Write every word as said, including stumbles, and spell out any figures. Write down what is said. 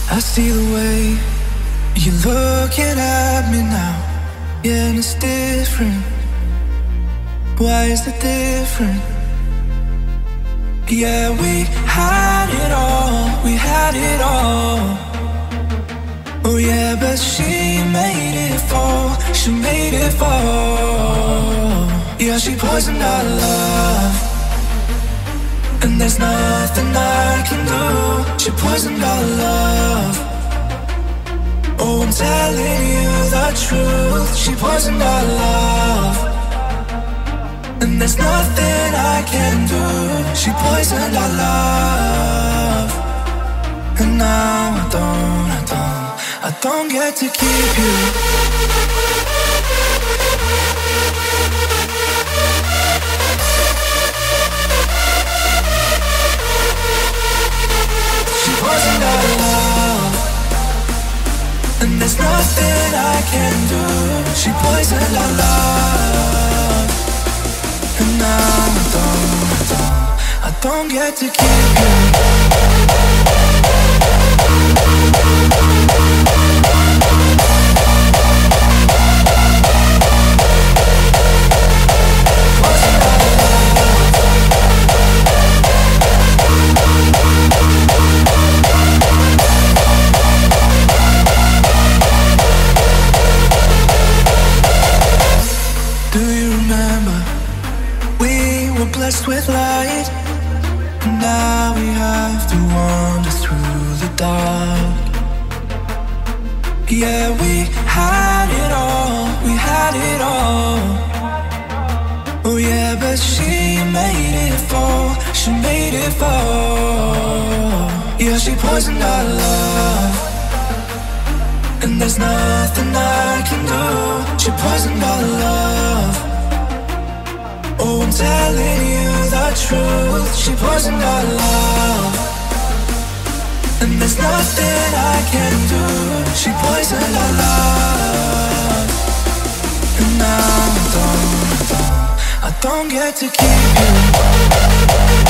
I see the way you're looking at me now. Yeah, and it's different. Why is it different? Yeah, we had it all, we had it all. Oh yeah, but she made it fall, she made it fall. Yeah, she poisoned our love, and there's nothing I can do. She poisoned our love. Oh, I'm telling you the truth. She poisoned our love, and there's nothing I can do. She poisoned our love, and now I don't, I don't, I don't get to keep you. She poisoned our love, and there's nothing I can do. She poisoned our love, and now I don't, I don't, I don't get to keep you. Poisoned our love. Do you remember? We were blessed with light, and now we have to wander through the dark. Yeah, we had it all, we had it all. Oh yeah, but she made it fall, she made it fall. Yeah, she poisoned our love, and there's nothing I can do. She poisoned our love. Oh, I'm telling you the truth. She poisoned our love, and there's nothing I can do. She poisoned our love, and now I don't, I don't, I don't get to keep you.